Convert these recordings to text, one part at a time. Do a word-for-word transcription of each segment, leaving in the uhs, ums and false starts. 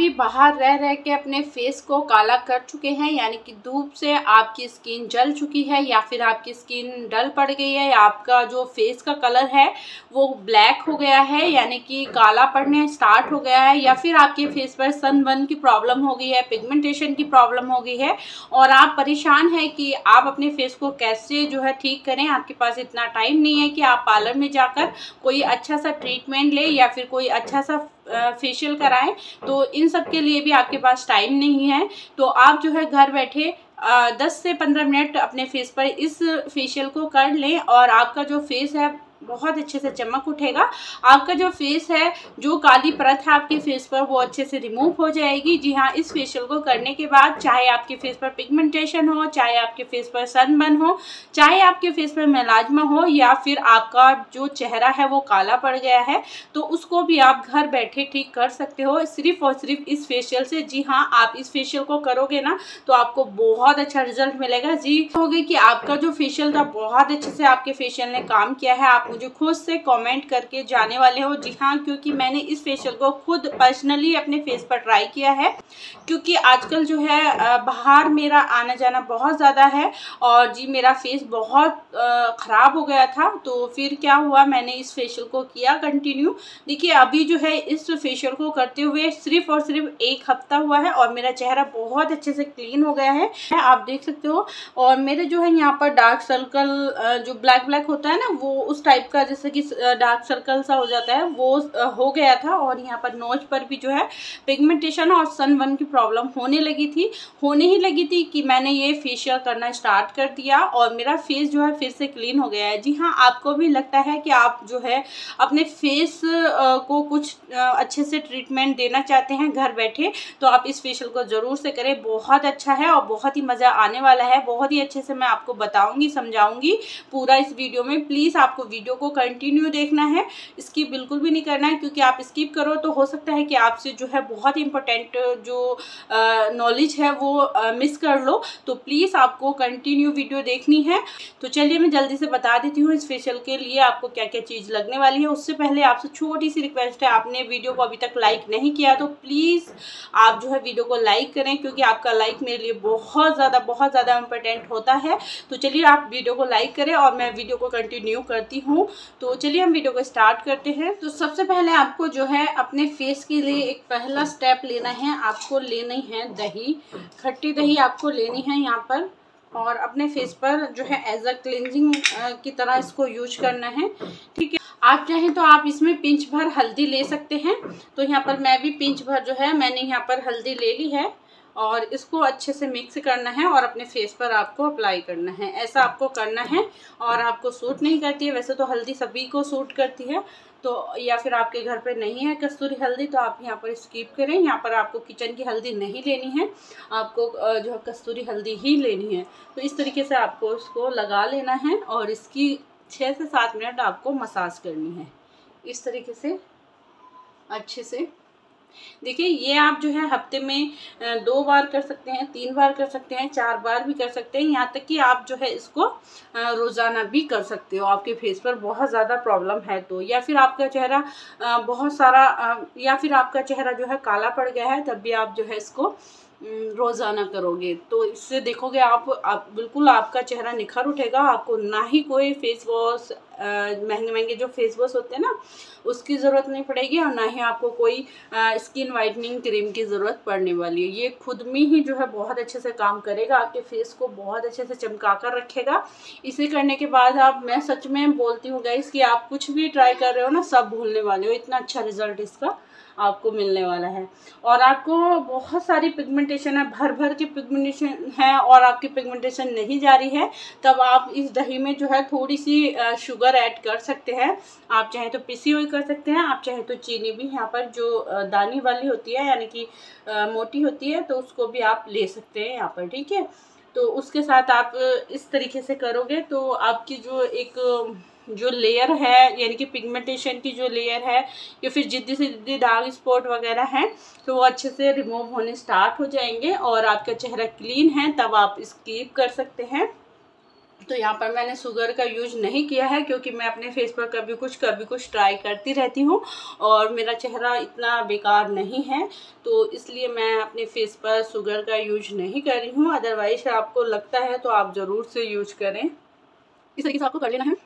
भी बाहर रह रह के अपने फेस को काला कर चुके हैं, यानी कि धूप से आपकी स्किन जल चुकी है या फिर आपकी स्किन डल पड़ गई है या आपका जो फेस का कलर है वो ब्लैक हो गया है, यानी कि काला पड़ने स्टार्ट हो गया है, या फिर आपके फेस पर सनबर्न की प्रॉब्लम हो गई है, पिगमेंटेशन की प्रॉब्लम हो गई है और आप परेशान हैं कि आप अपने फेस को कैसे जो है ठीक करें। आपके पास इतना टाइम नहीं है कि आप पार्लर में जाकर कोई अच्छा सा ट्रीटमेंट ले या फिर कोई अच्छा सा फेशियल कराएं, तो इन सब के लिए भी आपके पास टाइम नहीं है। तो आप जो है घर बैठे दस से पंद्रह मिनट अपने फेस पर इस फेशियल को कर लें और आपका जो फेस है बहुत अच्छे से चमक उठेगा। आपका जो फेस है, जो काली परत है आपके फेस पर, वो अच्छे से रिमूव हो जाएगी। जी हाँ, इस फेशियल को करने के बाद चाहे आपके फेस पर पिगमेंटेशन हो, चाहे आपके फेस पर सनबर्न हो, चाहे आपके फेस पर मेलाज्मा हो या फिर आपका जो चेहरा है वो काला पड़ गया है, तो उसको भी आप घर बैठे ठीक कर सकते हो सिर्फ और सिर्फ इस फेशियल से। जी हाँ, आप इस फेशियल को करोगे ना तो आपको बहुत अच्छा रिजल्ट मिलेगा। जी होगी कि आपका जो फेशियल था बहुत अच्छे से आपके फेशियल ने काम किया है, आप मुझे खुद से कमेंट करके जाने वाले हो। जी हाँ, क्योंकि मैंने इस फेशियल को खुद पर्सनली अपने फेस पर ट्राई किया है, क्योंकि आजकल जो है बाहर मेरा आना जाना बहुत ज़्यादा है और जी मेरा फेस बहुत ख़राब हो गया था। तो फिर क्या हुआ, मैंने इस फेशियल को किया कंटिन्यू। देखिए अभी जो है इस फेशियल को करते हुए सिर्फ और सिर्फ एक हफ्ता हुआ है और मेरा चेहरा बहुत अच्छे से क्लीन हो गया है, आप देख सकते हो। और मेरे जो है यहाँ पर डार्क सर्कल जो ब्लैक ब्लैक होता है ना, वो उस टाइप का जैसे कि डार्क सर्कल सा हो जाता है वो हो गया था। और यहाँ पर नोज पर भी जो है पिगमेंटेशन और सनबर्न की प्रॉब्लम होने लगी थी होने ही लगी थी कि मैंने ये फेशियल करना स्टार्ट कर दिया और मेरा फेस जो है फिर से क्लीन हो गया है। जी हाँ, आपको भी लगता है कि आप जो है अपने फेस को कुछ अच्छे से ट्रीटमेंट देना चाहते हैं घर बैठे, तो आप इस फेशियल को ज़रूर से करें। बहुत अच्छा है और बहुत ही मज़ा आने वाला है। बहुत ही अच्छे से मैं आपको बताऊँगी, समझाऊँगी पूरा इस वीडियो में। प्लीज़ आपको वीडियो को कंटिन्यू देखना है, स्किप बिल्कुल भी नहीं करना है, क्योंकि आप स्किप करो तो हो सकता है कि आपसे जो है बहुत इंपॉर्टेंट जो नॉलेज है वो मिस कर लो। तो प्लीज़ आपको कंटिन्यू वीडियो देखनी है। तो चलिए मैं जल्दी से बता देती हूँ इस फेशियल के लिए आपको क्या क्या चीज़ लगने वाली है। उससे पहले आपसे छोटी सी रिक्वेस्ट है, आपने वीडियो को अभी तक लाइक नहीं किया तो प्लीज़ आप जो है वीडियो को लाइक करें, क्योंकि आपका लाइक मेरे लिए बहुत ज़्यादा बहुत ज़्यादा इंपॉर्टेंट होता है। तो चलिए आप वीडियो को लाइक करें और मैं वीडियो को कंटिन्यू करती हूँ। तो चलिए हम वीडियो को स्टार्ट करते हैं। तो सबसे पहले आपको जो है अपने फेस के लिए एक पहला स्टेप लेना है। आपको लेनी है दही, खट्टी दही आपको लेनी है यहाँ पर, और अपने फेस पर जो है एज अ क्लिनजिंग की तरह इसको यूज करना है। ठीक है, आप चाहें तो आप इसमें पिंच भर हल्दी ले सकते हैं। तो यहाँ पर मैं भी पिंच भर जो है मैंने यहाँ पर हल्दी ले ली है और इसको अच्छे से मिक्स करना है और अपने फेस पर आपको अप्लाई करना है। ऐसा आपको करना है। और आपको सूट नहीं करती है, वैसे तो हल्दी सभी को सूट करती है, तो या फिर आपके घर पे नहीं है कस्तूरी हल्दी तो आप यहाँ पर स्किप करें। यहाँ पर आपको किचन की हल्दी नहीं लेनी है, आपको जो है कस्तूरी हल्दी ही लेनी है। तो इस तरीके से आपको इसको लगा लेना है और इसकी छः से सात मिनट आपको मसाज करनी है इस तरीके से अच्छे से। देखिए ये आप जो है हफ्ते में दो बार कर सकते हैं, तीन बार कर सकते हैं, चार बार भी कर सकते हैं, यहाँ तक कि आप जो है इसको रोज़ाना भी कर सकते हो। आपके फेस पर बहुत ज़्यादा प्रॉब्लम है तो, या फिर आपका चेहरा बहुत सारा या फिर आपका चेहरा जो है काला पड़ गया है, तब भी आप जो है इसको रोज़ाना करोगे तो इससे देखोगे आप, आप बिल्कुल आपका चेहरा निखर उठेगा। आपको ना ही कोई फेस वॉश, महंगे महंगे जो फेस वॉश होते हैं ना, उसकी ज़रूरत नहीं पड़ेगी और ना ही आपको कोई आ, स्किन वाइटनिंग क्रीम की ज़रूरत पड़ने वाली है। ये खुद में ही जो है बहुत अच्छे से काम करेगा, आपके फेस को बहुत अच्छे से चमका कर रखेगा। इसे करने के बाद आप, मैं सच में बोलती हूँ गाइस कि आप कुछ भी ट्राई कर रहे हो ना सब भूलने वाले हो, इतना अच्छा रिजल्ट इसका आपको मिलने वाला है। और आपको बहुत सारी पिगमेंटेशन है, भर भर के पिगमेंटेशन है और आपकी पिगमेंटेशन नहीं जा रही है, तब आप इस दही में जो है थोड़ी सी शुगर ऐड कर सकते हैं। आप चाहे तो पिसी हुई कर सकते हैं, आप चाहे तो चीनी भी यहाँ पर जो दानी वाली होती है यानी कि मोटी होती है तो उसको भी आप ले सकते हैं यहाँ पर। ठीक है, तो उसके साथ आप इस तरीके से करोगे तो आपकी जो एक जो लेयर है यानी कि पिगमेंटेशन की जो लेयर है या फिर जिद्दी से जिद्दी दाग स्पॉट वगैरह हैं तो वो अच्छे से रिमूव होने स्टार्ट हो जाएंगे और आपका चेहरा क्लीन है, तब आप स्किप कर सकते हैं। तो यहाँ पर मैंने शुगर का यूज नहीं किया है, क्योंकि मैं अपने फेस पर कभी कुछ कभी कुछ ट्राई करती रहती हूँ और मेरा चेहरा इतना बेकार नहीं है, तो इसलिए मैं अपने फेस पर शुगर का यूज नहीं कर रही हूँ। अदरवाइज आपको लगता है तो आप ज़रूर से यूज करें। इस तरीके से आपको कर लेना है।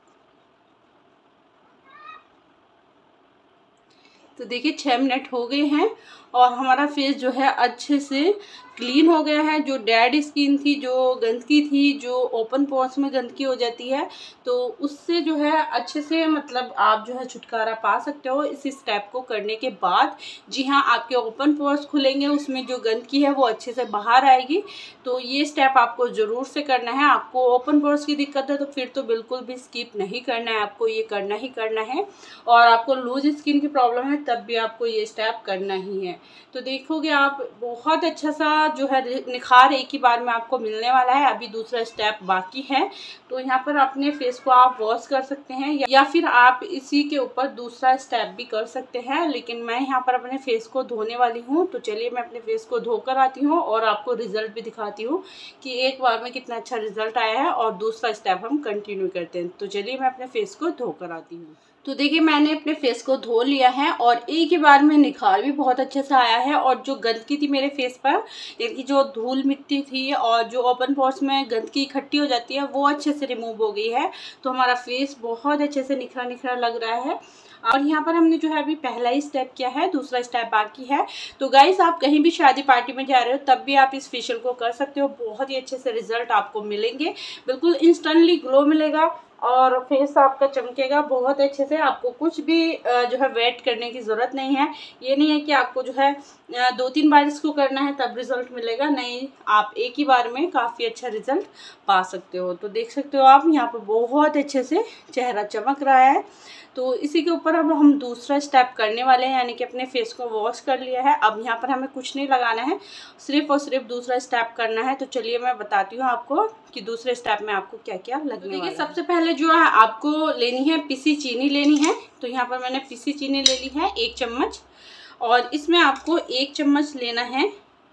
तो देखिए छः मिनट हो गए हैं और हमारा फेस जो है अच्छे से क्लीन हो गया है। जो डेड स्किन थी, जो गंदगी थी, जो ओपन पोर्स में गंदगी हो जाती है, तो उससे जो है अच्छे से मतलब आप जो है छुटकारा पा सकते हो इस स्टेप को करने के बाद। जी हाँ, आपके ओपन पोर्स खुलेंगे, उसमें जो गंदगी है वो अच्छे से बाहर आएगी। तो ये स्टेप आपको ज़रूर से करना है। आपको ओपन पोर्स की दिक्कत है तो फिर तो बिल्कुल भी स्किप नहीं करना है, आपको ये करना ही करना है। और आपको लूज स्किन की प्रॉब्लम है तब भी आपको ये स्टेप करना ही है। तो देखोगे आप बहुत अच्छा सा जो है निखार एक ही बार में आपको मिलने वाला है। अभी दूसरा स्टेप बाकी है। तो यहाँ पर अपने फेस को आप वॉश कर सकते हैं या फिर आप इसी के ऊपर दूसरा स्टेप भी कर सकते हैं, लेकिन मैं यहाँ पर अपने फेस को धोने वाली हूँ। तो चलिए मैं अपने फेस को धोकर आती हूँ और आपको रिजल्ट भी दिखाती हूँ कि एक बार में कितना अच्छा रिजल्ट आया है और दूसरा स्टेप हम कंटिन्यू करते हैं। तो चलिए मैं अपने फेस को धोकर आती हूँ। तो देखिए मैंने अपने फेस को धो लिया है और एक ही बार में निखार भी बहुत अच्छे से आया है। और जो गंदगी थी मेरे फेस पर, यानी जो धूल मिट्टी थी और जो ओपन पोर्स में गंदगी इकट्ठी हो जाती है, वो अच्छे से रिमूव हो गई है। तो हमारा फेस बहुत अच्छे से निखरा निखरा लग रहा है। और यहाँ पर हमने जो है अभी पहला ही स्टेप किया है, दूसरा स्टेप बाकी है। तो गाइस आप कहीं भी शादी पार्टी में जा रहे हो तब भी आप इस फेशियल को कर सकते हो। बहुत ही अच्छे से रिजल्ट आपको मिलेंगे, बिल्कुल इंस्टेंटली ग्लो मिलेगा और फेस आपका चमकेगा बहुत अच्छे से। आपको कुछ भी जो है वेट करने की ज़रूरत नहीं है। ये नहीं है कि आपको जो है दो तीन बार इसको करना है तब रिज़ल्ट मिलेगा, नहीं, आप एक ही बार में काफ़ी अच्छा रिज़ल्ट पा सकते हो। तो देख सकते हो आप यहाँ पर बहुत अच्छे से चेहरा चमक रहा है। तो इसी के ऊपर अब हम दूसरा स्टेप करने वाले हैं, यानी कि अपने फेस को वॉश कर लिया है। अब यहाँ पर हमें कुछ नहीं लगाना है, सिर्फ और सिर्फ दूसरा स्टेप करना है। तो चलिए मैं बताती हूँ आपको कि दूसरे स्टेप में आपको क्या क्या लगने वाला है। सबसे पहले जो है आपको लेनी है पिसी चीनी लेनी है। तो यहाँ पर मैंने पिसी चीनी ले ली है एक चम्मच, और इसमें आपको एक चम्मच लेना है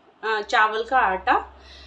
चावल का आटा।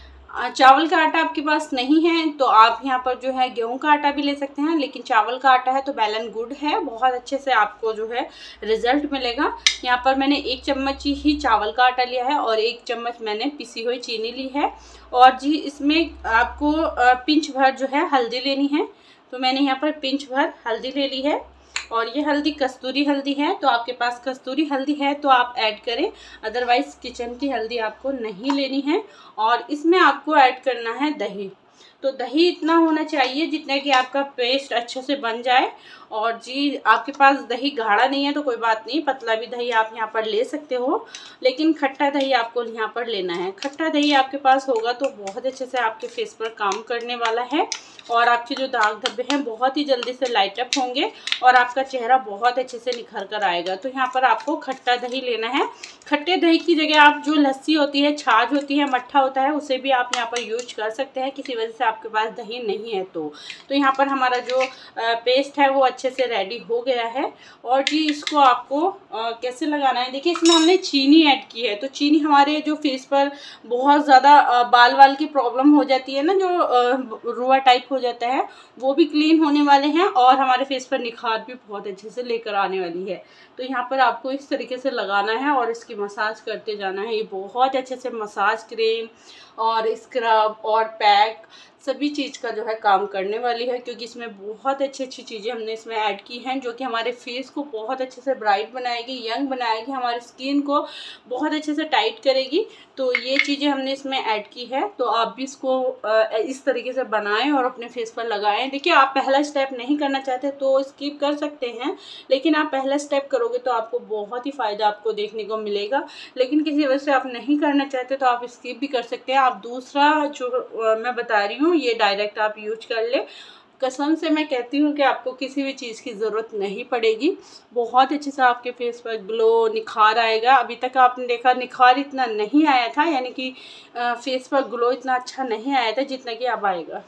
चावल का आटा आपके पास नहीं है तो आप यहाँ पर जो है गेहूं का आटा भी ले सकते हैं, लेकिन चावल का आटा है तो वेल एंड गुड है, बहुत अच्छे से आपको जो है रिजल्ट मिलेगा। यहाँ पर मैंने एक चम्मच ही चावल का आटा लिया है और एक चम्मच मैंने पिसी हुई चीनी ली है। और जी इसमें आपको पिंच भर जो है हल्दी लेनी है। तो मैंने यहाँ पर पिंच भर हल्दी ले ली है और ये हल्दी कस्तूरी हल्दी है। तो आपके पास कस्तूरी हल्दी है तो आप ऐड करें, अदरवाइज किचन की हल्दी आपको नहीं लेनी है। और इसमें आपको ऐड करना है दही। तो दही इतना होना चाहिए जितना कि आपका पेस्ट अच्छे से बन जाए। और जी आपके पास दही गाढ़ा नहीं है तो कोई बात नहीं, पतला भी दही आप यहाँ पर ले सकते हो, लेकिन खट्टा दही आपको यहाँ पर लेना है। खट्टा दही आपके पास होगा तो बहुत अच्छे से आपके फेस पर काम करने वाला है और आपके जो दाग धब्बे हैं बहुत ही जल्दी से लाइट अप होंगे और आपका चेहरा बहुत अच्छे से निखर कर आएगा। तो यहाँ पर आपको खट्टा दही लेना है। खट्टे दही की जगह आप जो लस्सी होती है, छाछ होती है, मट्ठा होता है, उसे भी आप यहाँ पर यूज कर सकते हैं किसी वजह से आपके पास दही नहीं है तो। तो यहाँ पर हमारा जो पेस्ट है वो अच्छे से रेडी हो गया है। और जी इसको आपको आ, कैसे लगाना है, देखिए इसमें हमने चीनी ऐड की है। तो चीनी हमारे जो फेस पर बहुत ज़्यादा बाल वाल की प्रॉब्लम हो जाती है ना, जो रुआ टाइप हो जाता है, वो भी क्लीन होने वाले हैं और हमारे फेस पर निखार भी बहुत अच्छे से लेकर आने वाली है। तो यहाँ पर आपको इस तरीके से लगाना है और इसकी मसाज करते जाना है। ये बहुत अच्छे से मसाज क्रीम और स्क्रब और पैक सभी चीज़ का जो है काम करने वाली है, क्योंकि इसमें बहुत अच्छी अच्छी चीज़ें हमने इसमें ऐड की हैं जो कि हमारे फेस को बहुत अच्छे से ब्राइट बनाएगी, यंग बनाएगी, हमारी स्किन को बहुत अच्छे से टाइट करेगी। तो ये चीज़ें हमने इसमें ऐड की है। तो आप भी इसको इस तरीके से बनाएं और अपने फेस पर लगाएं। देखिए आप पहला स्टेप नहीं करना चाहते तो स्किप कर सकते हैं, लेकिन आप पहला स्टेप करोगे तो आपको बहुत ही फ़ायदा आपको देखने को मिलेगा। लेकिन किसी वजह से आप नहीं करना चाहते तो आप स्किप भी कर सकते हैं। आप दूसरा जो मैं बता रही हूँ ये डायरेक्ट आप यूज कर ले। कसम से मैं कहती हूँ कि आपको किसी भी चीज़ की ज़रूरत नहीं पड़ेगी, बहुत अच्छे से आपके फेस पर ग्लो निखार आएगा। अभी तक आपने देखा निखार इतना नहीं आया था, यानी कि फेस पर ग्लो इतना अच्छा नहीं आया था जितना कि अब आएगा।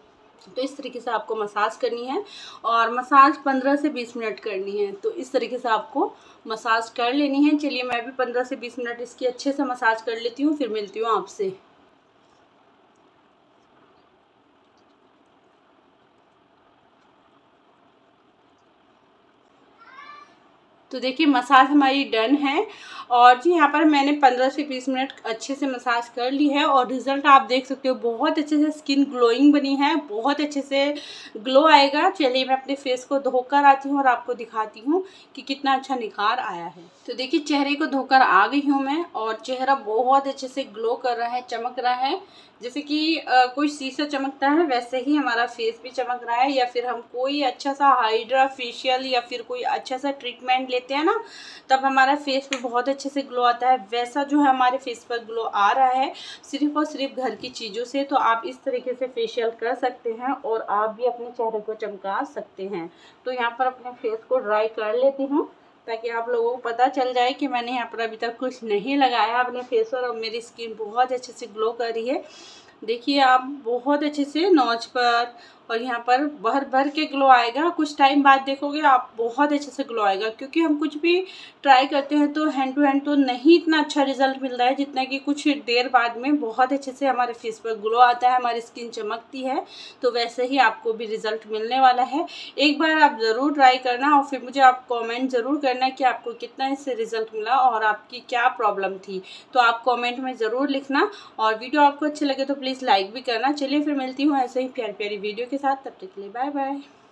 तो इस तरीके से आपको मसाज करनी है और मसाज पंद्रह से बीस मिनट करनी है। तो इस तरीके से आपको मसाज कर लेनी है। चलिए मैं भी पंद्रह से बीस मिनट इसकी अच्छे से मसाज कर लेती हूँ, फिर मिलती हूँ आपसे। तो देखिए मसाज हमारी डन है और जी यहाँ पर मैंने पंद्रह से बीस मिनट अच्छे से मसाज कर ली है और रिज़ल्ट आप देख सकते हो, बहुत अच्छे से स्किन ग्लोइंग बनी है, बहुत अच्छे से ग्लो आएगा। चलिए मैं अपने फेस को धोकर आती हूँ और आपको दिखाती हूँ कि कितना अच्छा निखार आया है। तो देखिए चेहरे को धोकर आ गई हूँ मैं और चेहरा बहुत अच्छे से ग्लो कर रहा है, चमक रहा है। जैसे कि आ, कोई शीशा चमकता है वैसे ही हमारा फेस भी चमक रहा है। या फिर हम कोई अच्छा सा हाइड्रा फेशियल या फिर कोई अच्छा सा ट्रीटमेंट लेते हैं ना, तब हमारा फेस पे बहुत अच्छे से ग्लो आता है, वैसा जो है हमारे फेस पर ग्लो आ रहा है सिर्फ और सिर्फ घर की चीज़ों से। तो आप इस तरीके से फेशियल कर सकते हैं और आप भी अपने चेहरे को चमका सकते हैं। तो यहाँ पर अपने फेस को ड्राई कर लेती हूँ ताकि आप लोगों को पता चल जाए कि मैंने यहाँ पर अभी तक कुछ नहीं लगाया अपने फेस पर और मेरी स्किन बहुत अच्छे से ग्लो कर रही है। देखिए आप बहुत अच्छे से नोज पर और यहाँ पर भर भर के ग्लो आएगा। कुछ टाइम बाद देखोगे आप बहुत अच्छे से ग्लो आएगा, क्योंकि हम कुछ भी ट्राई करते हैं तो हैंड टू हैंड तो नहीं इतना अच्छा रिजल्ट मिल रहा है जितना कि कुछ देर बाद में बहुत अच्छे से हमारे फेस पर ग्लो आता है, हमारी स्किन चमकती है। तो वैसे ही आपको भी रिजल्ट मिलने वाला है। एक बार आप ज़रूर ट्राई करना और फिर मुझे आप कॉमेंट ज़रूर करना कि आपको कितना इससे रिजल्ट मिला और आपकी क्या प्रॉब्लम थी। तो आप कॉमेंट में ज़रूर लिखना और वीडियो आपको अच्छे लगे तो प्लीज़ लाइक भी करना। चलिए फिर मिलती हूँ ऐसे ही प्यारी प्यारी वीडियो के साथ, तब तक के लिए बाय बाय।